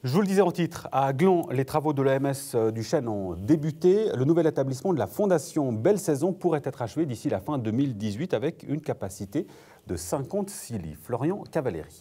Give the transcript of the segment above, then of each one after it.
Je vous le disais en titre, à Gland, les travaux de l'EMS du Chêne ont débuté. Le nouvel établissement de la Fondation Belle Saison pourrait être achevé d'ici la fin 2018 avec une capacité de 56 lits. Florian Cavalleri.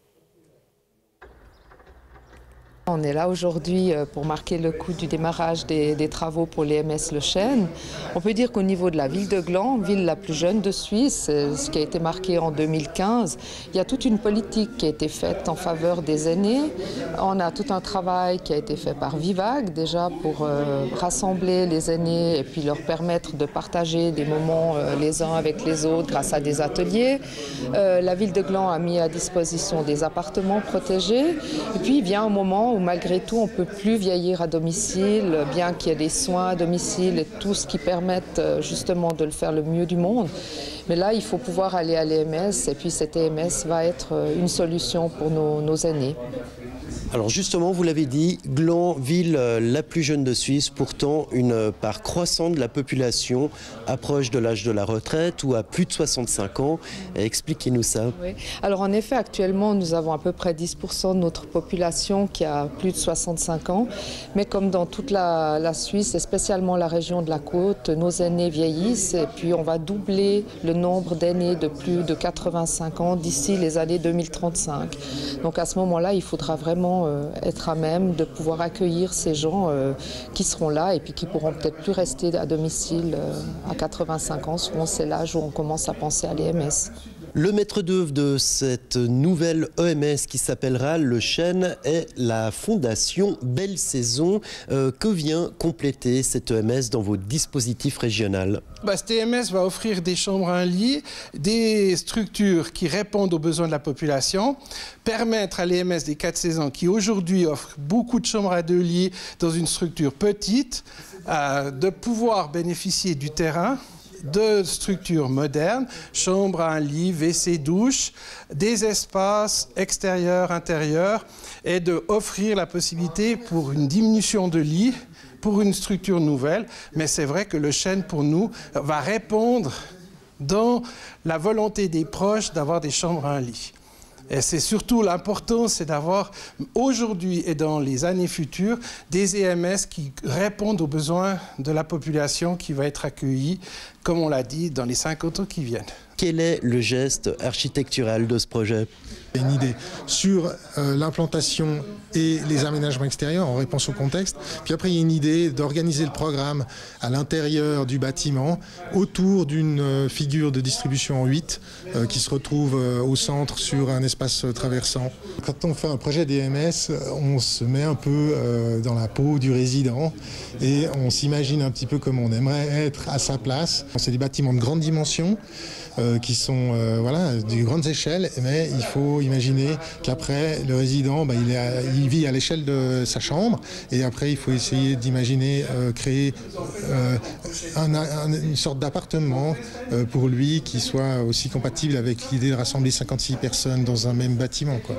On est là aujourd'hui pour marquer le coup du démarrage des travaux pour l'EMS Le Chêne. On peut dire qu'au niveau de la ville de Gland, ville la plus jeune de Suisse, ce qui a été marqué en 2015, il y a toute une politique qui a été faite en faveur des aînés. On a tout un travail qui a été fait par Vivag déjà pour rassembler les aînés et puis leur permettre de partager des moments les uns avec les autres grâce à des ateliers. La ville de Gland a mis à disposition des appartements protégés et puis il vient un moment où malgré tout, on ne peut plus vieillir à domicile, bien qu'il y ait des soins à domicile et tout ce qui permette justement de le faire le mieux du monde. Mais là, il faut pouvoir aller à l'EMS et puis cet EMS va être une solution pour nos aînés. Alors justement, vous l'avez dit, Gland, ville la plus jeune de Suisse, pourtant une part croissante de la population approche de l'âge de la retraite ou à plus de 65 ans. Expliquez-nous ça. Oui. Alors en effet, actuellement, nous avons à peu près 10% de notre population qui a plus de 65 ans. Mais comme dans toute la Suisse et spécialement la région de la côte, nos aînés vieillissent et puis on va doubler le nombre d'aînés de plus de 85 ans d'ici les années 2035. Donc à ce moment-là, il faudra vraiment être à même de pouvoir accueillir ces gens qui seront là et puis qui pourront peut-être plus rester à domicile à 85 ans. Souvent, c'est l'âge où on commence à penser à l'EMS. Le maître d'œuvre de cette nouvelle EMS qui s'appellera Le Chêne est la Fondation Belle Saison. Que vient compléter cette EMS dans vos dispositifs régionaux? Cette EMS va offrir des chambres à un lit, des structures qui répondent aux besoins de la population, permettre à l'EMS des 4 saisons qui aujourd'hui offre beaucoup de chambres à 2 lits dans une structure petite, de pouvoir bénéficier du terrain, de structures modernes, chambre à un lit, WC, douche, des espaces extérieurs, intérieurs, et d'offrir la possibilité pour une diminution de lits, pour une structure nouvelle. Mais c'est vrai que le Chêne, pour nous, va répondre dans la volonté des proches d'avoir des chambres à un lit. Et c'est surtout l'important, c'est d'avoir aujourd'hui et dans les années futures des EMS qui répondent aux besoins de la population qui va être accueillie, comme on l'a dit, dans les 50 ans qui viennent. Quel est le geste architectural de ce projet? Une idée sur l'implantation et les aménagements extérieurs en réponse au contexte. Puis après, il y a une idée d'organiser le programme à l'intérieur du bâtiment autour d'une figure de distribution en 8 qui se retrouve au centre sur un espace traversant. Quand on fait un projet d'EMS, on se met un peu dans la peau du résident et on s'imagine un petit peu comme on aimerait être à sa place. C'est des bâtiments de grande dimension qui sont de grandes échelles, mais il faut imaginer qu'après, le résident, il vit à l'échelle de sa chambre, et après, il faut essayer d'imaginer créer une sorte d'appartement pour lui qui soit aussi compatible avec l'idée de rassembler 56 personnes dans un même bâtiment, quoi.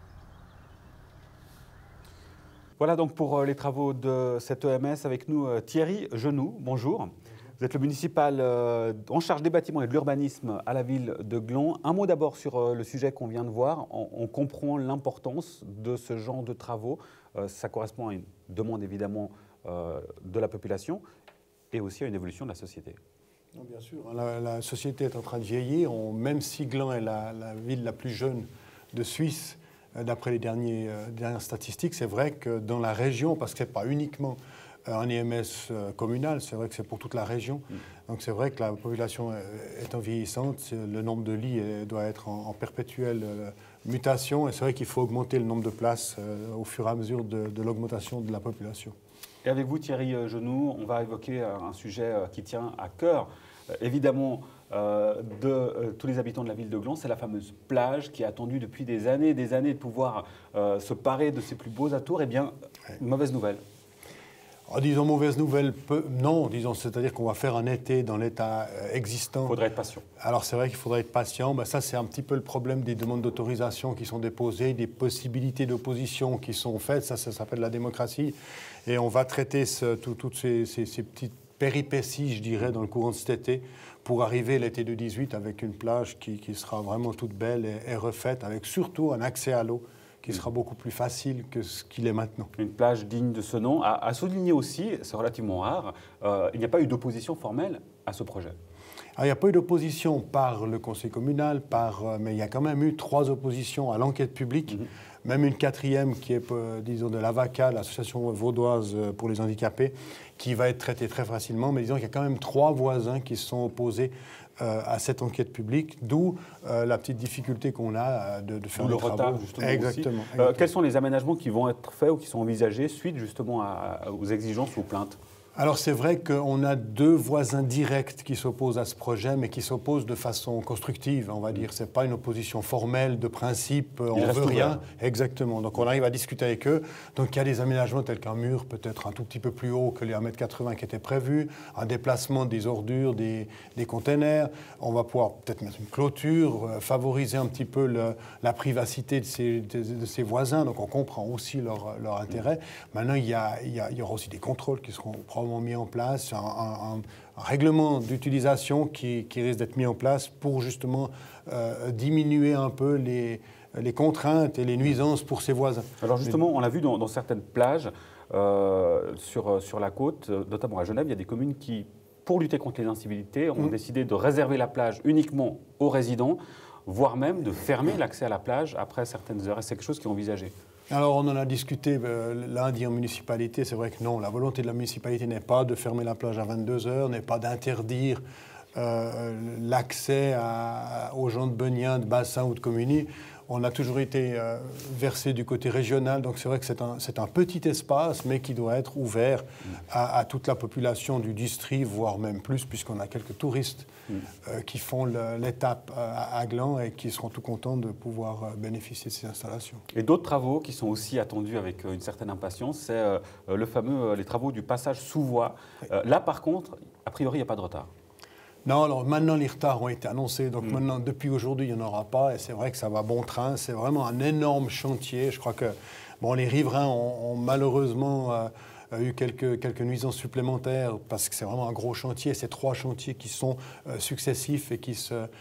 Voilà donc pour les travaux de cette EMS. Avec nous Thierry Genoux, bonjour. Vous êtes le municipal en charge des bâtiments et de l'urbanisme à la ville de Gland. Un mot d'abord sur le sujet qu'on vient de voir. On comprend l'importance de ce genre de travaux. Ça correspond à une demande évidemment de la population et aussi à une évolution de la société. Non, bien sûr, la société est en train de vieillir. Même si Gland est la ville la plus jeune de Suisse, d'après les dernières statistiques, c'est vrai que dans la région, parce que ce n'est pas uniquement un EMS communal, c'est vrai que c'est pour toute la région. Donc c'est vrai que la population étant vieillissante, le nombre de lits doit être en perpétuelle mutation. Et c'est vrai qu'il faut augmenter le nombre de places au fur et à mesure de l'augmentation de la population. Et avec vous Thierry Genoux, on va évoquer un sujet qui tient à cœur, évidemment, de tous les habitants de la ville de Gland. C'est la fameuse plage qui est attendue depuis des années de pouvoir se parer de ses plus beaux atours. Eh bien, mauvaise nouvelle. Disons mauvaise nouvelle, non, disons, c'est-à-dire qu'on va faire un été dans l'état existant. Il faudrait être patient. Alors c'est vrai qu'il faudrait être patient. Ça, c'est un petit peu le problème des demandes d'autorisation qui sont déposées, des possibilités d'opposition qui sont faites. Ça s'appelle la démocratie. Et on va traiter toutes ces petites péripéties, je dirais, dans le courant de cet été, pour arriver l'été de 2018 avec une plage qui sera vraiment toute belle et refaite, avec surtout un accès à l'eau qui sera beaucoup plus facile que ce qu'il est maintenant. Une plage digne de ce nom. À souligner aussi, c'est relativement rare, il n'y a pas eu d'opposition formelle à ce projet. Alors, il n'y a pas eu d'opposition par le conseil communal, mais il y a quand même eu 3 oppositions à l'enquête publique, même une 4e qui est, disons, de l'AVACA, l'association vaudoise pour les handicapés, qui va être traitée très facilement, mais disons qu'il y a quand même 3 voisins qui se sont opposés à cette enquête publique, d'où la petite difficulté qu'on a de faire le les travaux. retard, justement. Exactement. Quels sont les aménagements qui vont être faits ou qui sont envisagés suite justement aux exigences ou aux plaintes ? Alors c'est vrai qu'on a 2 voisins directs qui s'opposent à ce projet, mais qui s'opposent de façon constructive, on va dire. Ce n'est pas une opposition formelle, de principe, on ne veut rien. Exactement. Donc on arrive à discuter avec eux. Donc il y a des aménagements tels qu'un mur peut-être un tout petit peu plus haut que les 1,80 m qui étaient prévus, un déplacement des ordures, des containers. On va pouvoir peut-être mettre une clôture, favoriser un petit peu la privacité de ces voisins. Donc on comprend aussi leur intérêt. Maintenant, il y aura aussi des contrôles qui seront probablement mis en place, un règlement d'utilisation qui risque d'être mis en place pour justement diminuer un peu les contraintes et les nuisances pour ses voisins. Alors justement, on l'a vu dans certaines plages sur la côte, notamment à Genève, il y a des communes qui, pour lutter contre les incivilités, ont décidé de réserver la plage uniquement aux résidents, voire même de fermer l'accès à la plage après certaines heures. Et c'est quelque chose qui est envisagé. Alors, on en a discuté lundi en municipalité. C'est vrai que non, la volonté de la municipalité n'est pas de fermer la plage à 22 h, n'est pas d'interdire l'accès aux gens de Beugnin, de Bassin ou de Communy. On a toujours été versé du côté régional, donc c'est vrai que c'est un petit espace, mais qui doit être ouvert à toute la population du district, voire même plus, puisqu'on a quelques touristes qui font l'étape à Gland et qui seront tout contents de pouvoir bénéficier de ces installations. Et d'autres travaux qui sont aussi attendus avec une certaine impatience, c'est les travaux du passage sous voie. Là, par contre, a priori, il n'y a pas de retard. Non, alors maintenant les retards ont été annoncés, donc maintenant depuis aujourd'hui il n'y en aura pas et c'est vrai que ça va bon train, c'est vraiment un énorme chantier. Je crois que les riverains ont malheureusement eu quelques nuisances supplémentaires parce que c'est vraiment un gros chantier, c'est 3 chantiers qui sont successifs et qui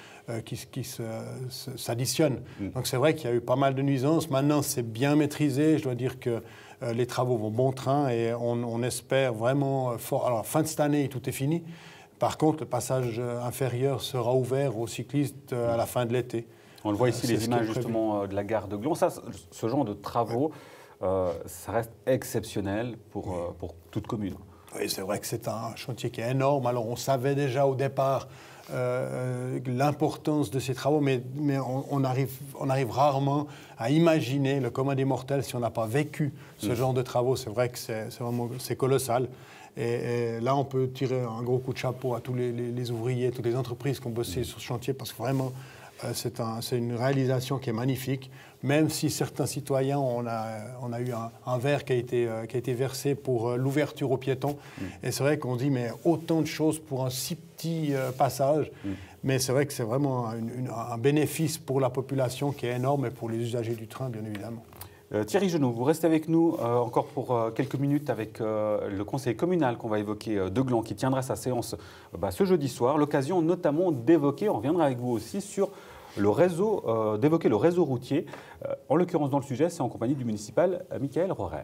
s'additionnent. Donc c'est vrai qu'il y a eu pas mal de nuisances, maintenant c'est bien maîtrisé, je dois dire que les travaux vont bon train et on espère vraiment fort. Alors fin de cette année tout est fini. Par contre, le passage inférieur sera ouvert aux cyclistes à la fin de l'été. On le voit ici, les images justement de la gare de Gland. Ce genre de travaux, ça reste exceptionnel pour toute commune. Oui, c'est vrai que c'est un chantier qui est énorme. Alors, on savait déjà au départ l'importance de ces travaux, mais on arrive rarement à imaginer le commun des mortels si on n'a pas vécu ce genre de travaux. C'est vrai que c'est colossal. Et là, on peut tirer un gros coup de chapeau à tous les ouvriers, toutes les entreprises qui ont bossé sur ce chantier, parce que vraiment, c'est une réalisation qui est magnifique. Même si certains citoyens, on a eu un verre qui a été versé pour l'ouverture aux piétons. Et c'est vrai qu'on dit, mais autant de choses pour un si petit passage. Mais c'est vrai que c'est vraiment un bénéfice pour la population qui est énorme et pour les usagers du train, bien évidemment. Thierry Genot, vous restez avec nous encore pour quelques minutes avec le conseil communal qu'on va évoquer de Gland, qui tiendra sa séance ce jeudi soir. L'occasion notamment d'évoquer, on reviendra avec vous aussi, sur d'évoquer le réseau routier. En l'occurrence, dans le sujet, c'est en compagnie du municipal Michael Rohrer.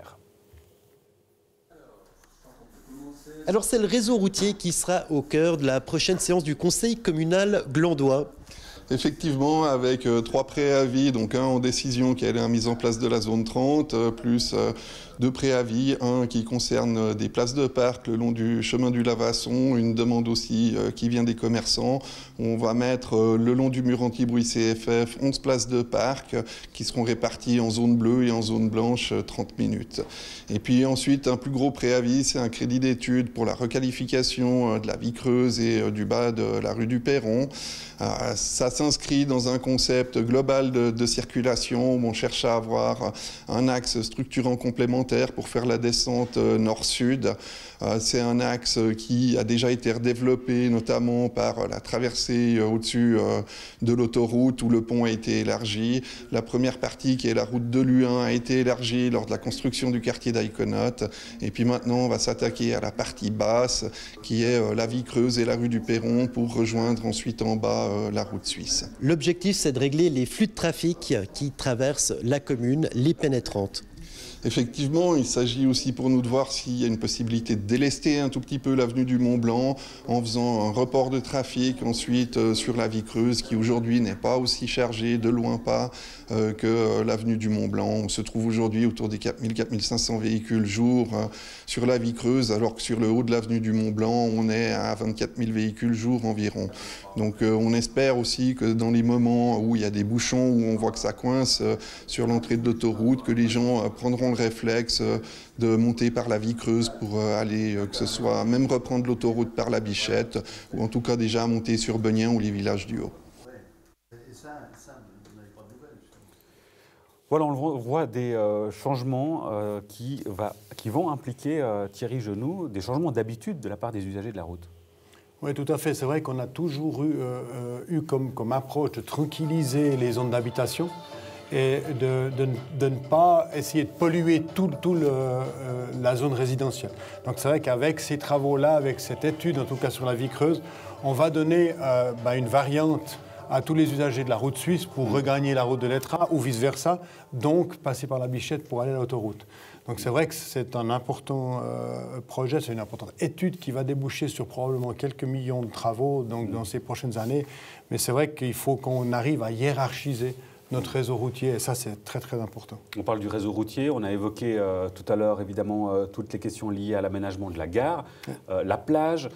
Alors c'est le réseau routier qui sera au cœur de la prochaine séance du conseil communal glandois. Effectivement, avec 3 préavis, donc un en décision qui est la mise en place de la zone 30, plus 2 préavis, un qui concerne des places de parc le long du chemin du Lavasson, une demande aussi qui vient des commerçants. On va mettre le long du mur anti-bruit CFF 11 places de parc qui seront réparties en zone bleue et en zone blanche 30 minutes. Et puis ensuite, un plus gros préavis, c'est un crédit d'études pour la requalification de la vie creuse et du bas de la rue du Perron. Ça s'inscrit dans un concept global de circulation où on cherche à avoir un axe structurant complémentaire pour faire la descente nord-sud. C'est un axe qui a déjà été redéveloppé, notamment par la traversée au-dessus de l'autoroute où le pont a été élargi. La première partie, qui est la route de Luin, a été élargie lors de la construction du quartier d'Aïkonote. Et puis maintenant, on va s'attaquer à la partie basse, qui est la vie creuse et la rue du Perron, pour rejoindre ensuite en bas la route suisse. Suisse. L'objectif, c'est de régler les flux de trafic qui traversent la commune, les pénétrantes. Effectivement, il s'agit aussi pour nous de voir s'il y a une possibilité de délester un tout petit peu l'avenue du Mont-Blanc en faisant un report de trafic ensuite sur la Vie Creuse qui aujourd'hui n'est pas aussi chargée, de loin pas, que l'avenue du Mont-Blanc. On se trouve aujourd'hui autour des 4000-4500 véhicules jour sur la Vie Creuse alors que sur le haut de l'avenue du Mont-Blanc, on est à 24 000 véhicules jour environ. Donc on espère aussi que dans les moments où il y a des bouchons, où on voit que ça coince sur l'entrée de l'autoroute, que les gens prendront le réflexe de monter par la Vie Creuse pour aller, que ce soit même reprendre l'autoroute par la Bichette, ou en tout cas déjà monter sur Benien ou les villages du Haut. Voilà, on voit des changements qui vont impliquer, Thierry Genoux, des changements d'habitude de la part des usagers de la route. Oui, tout à fait. C'est vrai qu'on a toujours eu comme approche de tranquilliser les zones d'habitation et de ne pas essayer de polluer toute la zone résidentielle. Donc c'est vrai qu'avec ces travaux-là, avec cette étude, en tout cas sur la Vie Creuse, on va donner une variante à tous les usagers de la route suisse pour regagner la route de l'Etra ou vice-versa, donc passer par la Bichette pour aller à l'autoroute. Donc c'est vrai que c'est un important projet, c'est une importante étude qui va déboucher sur probablement quelques millions de travaux donc, dans ces prochaines années. Mais c'est vrai qu'il faut qu'on arrive à hiérarchiser notre réseau routier, et ça c'est très très important. On parle du réseau routier, on a évoqué tout à l'heure évidemment toutes les questions liées à l'aménagement de la gare, la plage.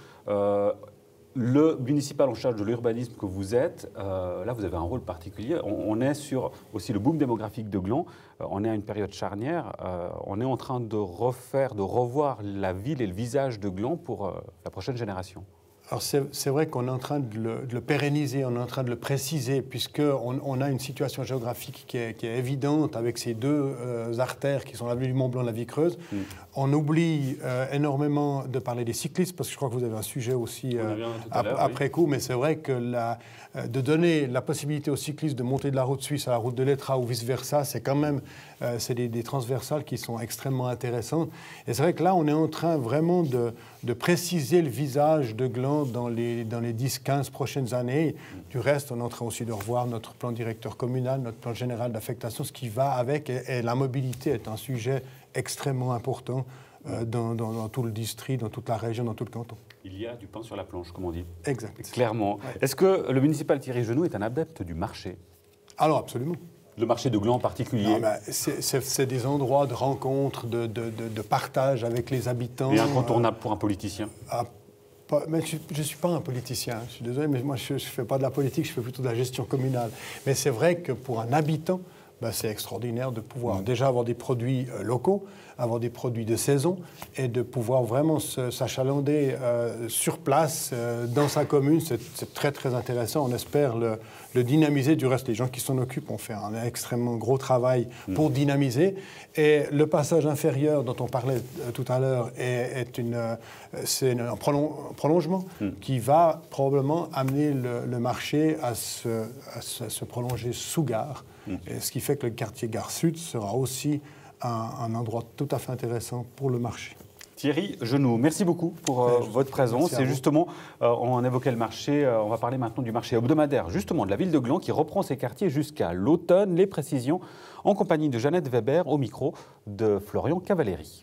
Le municipal en charge de l'urbanisme que vous êtes, là vous avez un rôle particulier. On est sur aussi le boom démographique de Gland, on est à une période charnière, on est en train de revoir la ville et le visage de Gland pour la prochaine génération. Alors c'est vrai qu'on est en train de le pérenniser, on est en train de le préciser, puisqu'on a une situation géographique qui est évidente avec ces deux artères qui sont l'avenue du Mont-Blanc et la Vie Creuse. On oublie énormément de parler des cyclistes, parce que je crois que vous avez un sujet aussi après coup, mais c'est vrai que de donner la possibilité aux cyclistes de monter de la route suisse à la route de l'Etra ou vice-versa, c'est quand même des transversales qui sont extrêmement intéressantes. Et c'est vrai que là, on est en train vraiment de préciser le visage de Gland dans les 10-15 prochaines années. Du reste, on est en train aussi de revoir notre plan directeur communal, notre plan général d'affectation, ce qui va avec. Et la mobilité est un sujet extrêmement important dans tout le district, dans toute la région, dans tout le canton. Il y a du pain sur la planche, comme on dit. Exact. Clairement. Ouais. Est-ce que le municipal Thierry Genoux est un adepte du marché? Alors, absolument. Le marché de Gland en particulier? C'est des endroits de rencontre, de partage avec les habitants. Et incontournable pour un politicien? Mais je ne suis pas un politicien, je suis désolé, mais moi je ne fais pas de la politique, je fais plutôt de la gestion communale. Mais c'est vrai que pour un habitant, c'est extraordinaire de pouvoir déjà avoir des produits locaux, avoir des produits de saison et de pouvoir vraiment s'achalander sur place dans sa commune. C'est très très intéressant. On espère le dynamiser. Du reste, les gens qui s'en occupent ont fait un extrêmement gros travail pour dynamiser. Et le passage inférieur dont on parlait tout à l'heure c'est un prolongement qui va probablement amener le marché à se prolonger sous gare. Et ce qui fait que le quartier Gare Sud sera aussi un endroit tout à fait intéressant pour le marché. Thierry Genoux, merci beaucoup pour votre présence. Et justement, on évoquait le marché, on va parler maintenant du marché hebdomadaire, justement, de la ville de Gland qui reprend ses quartiers jusqu'à l'automne. Les précisions en compagnie de Jeannette Weber au micro de Florian Cavalieri.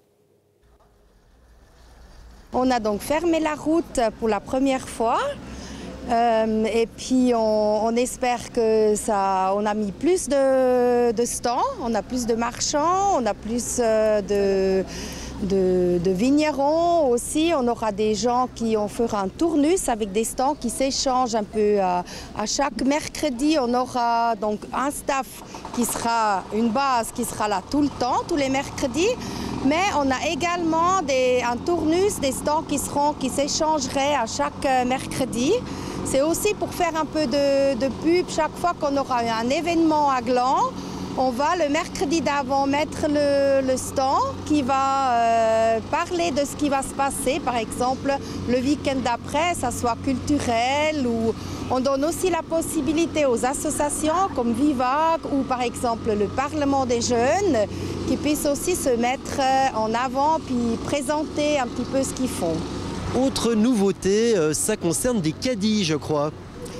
On a donc fermé la route pour la première fois. Et puis on espère que on a mis plus de stands, on a plus de marchands, on a plus de vignerons aussi. On aura des gens on fera un tournus avec des stands qui s'échangent un peu à chaque mercredi. On aura donc un staff qui sera une base qui sera là tout le temps, tous les mercredis. Mais on a également un tournus, des stands qui s'échangeraient à chaque mercredi. C'est aussi pour faire un peu de pub chaque fois qu'on aura un événement à Gland. On va le mercredi d'avant mettre le stand qui va parler de ce qui va se passer. Par exemple, le week-end d'après, ça soit culturel ou on donne aussi la possibilité aux associations comme Vivac ou par exemple le Parlement des jeunes qui puissent aussi se mettre en avant puis présenter un petit peu ce qu'ils font. Autre nouveauté, ça concerne des caddies, je crois.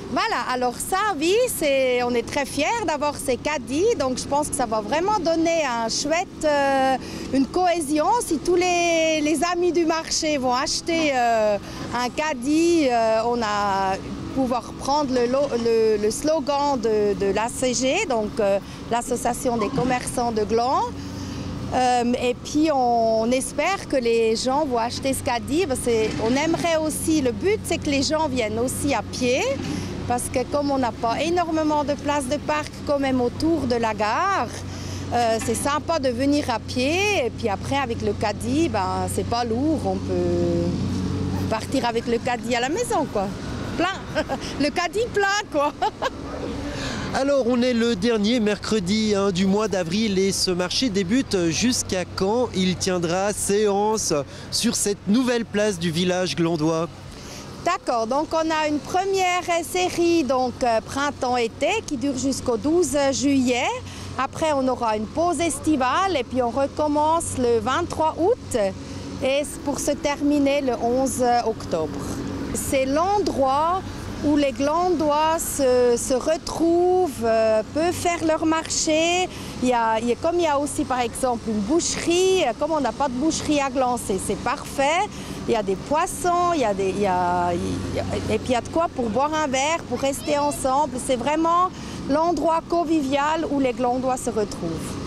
Voilà, alors ça, oui, on est très fiers d'avoir ces caddies, donc je pense que ça va vraiment donner un chouette, une cohésion. Si tous les amis du marché vont acheter un caddie, on a pouvoir prendre le slogan de l'ACG, donc l'Association des commerçants de Gland. Et puis on espère que les gens vont acheter ce caddie. On aimerait aussi, le but c'est que les gens viennent aussi à pied, parce que comme on n'a pas énormément de places de parc quand même autour de la gare, c'est sympa de venir à pied. Et puis après avec le caddie, c'est pas lourd, on peut partir avec le caddie à la maison, quoi. Plein, le caddie plein, quoi. Alors, on est le dernier mercredi du mois d'avril et ce marché débute jusqu'à quand? Il tiendra séance sur cette nouvelle place du village glandois. D'accord, donc on a une première série printemps-été qui dure jusqu'au 12 juillet. Après, on aura une pause estivale et puis on recommence le 23 août et pour se terminer le 11 octobre. C'est l'endroit où les Glandois se retrouvent, peuvent faire leur marché. Comme il y a aussi par exemple une boucherie, comme on n'a pas de boucherie à Gland, c'est parfait. Il y a des poissons, et puis il y a de quoi pour boire un verre, pour rester ensemble. C'est vraiment l'endroit convivial où les Glandois se retrouvent.